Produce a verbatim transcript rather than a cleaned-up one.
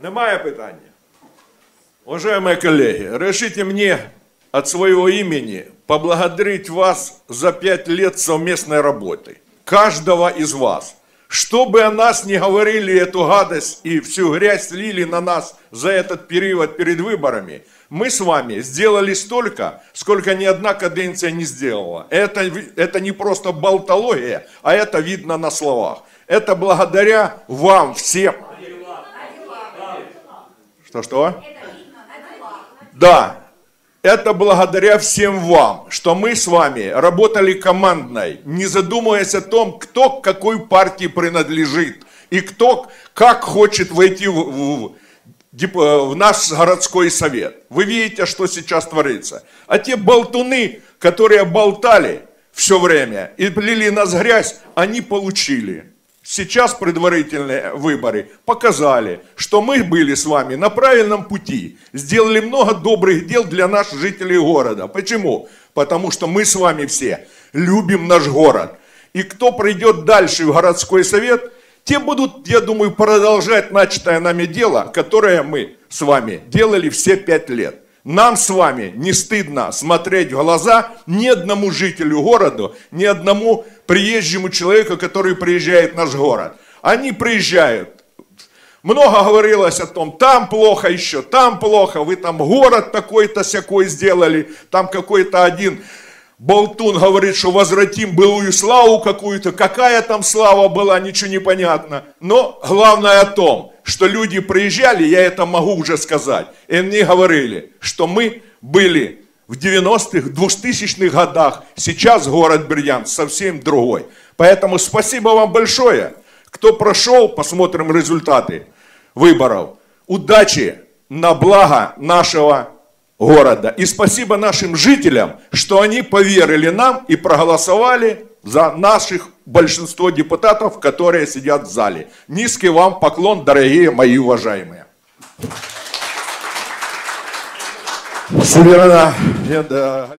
Немає питання? Уважаемые коллеги, разрешите мне от своего имени поблагодарить вас за пять лет совместной работы. Каждого из вас. Что бы о нас ни говорили эту гадость и всю грязь слили на нас за этот период перед выборами, мы с вами сделали столько, сколько ни одна каденция не сделала. Это, это не просто болтология, а это видно на словах. Это благодаря вам всем. Что-что? Да, это благодаря всем вам, что мы с вами работали командной, не задумываясь о том, кто к какой партии принадлежит и кто как хочет войти в, в, в наш городской совет. Вы видите, что сейчас творится. А те болтуны, которые болтали все время и плели нас грязь, они получили. Сейчас предварительные выборы показали, что мы были с вами на правильном пути. Сделали много добрых дел для наших жителей города. Почему? Потому что мы с вами все любим наш город. И кто придет дальше в городской совет, те будут, я думаю, продолжать начатое нами дело, которое мы с вами делали все пять лет. Нам с вами не стыдно смотреть в глаза ни одному жителю города, ни одному приезжему человеку, который приезжает в наш город. Они приезжают. Много говорилось о том, там плохо еще, там плохо, вы там город такой-то сякой сделали, там какой-то один болтун говорит, что возвратим былую славу какую-то. Какая там слава была, ничего не понятно. Но главное о том, что люди приезжали, я это могу уже сказать, и они говорили, что мы были в девяностых, двухтысячных годах, сейчас город Бердянск совсем другой. Поэтому спасибо вам большое, кто прошел, посмотрим результаты выборов. Удачи на благо нашего города. И спасибо нашим жителям, что они поверили нам и проголосовали за наших большинство депутатов, которые сидят в зале. Низкий вам поклон, дорогие мои уважаемые. Суверена.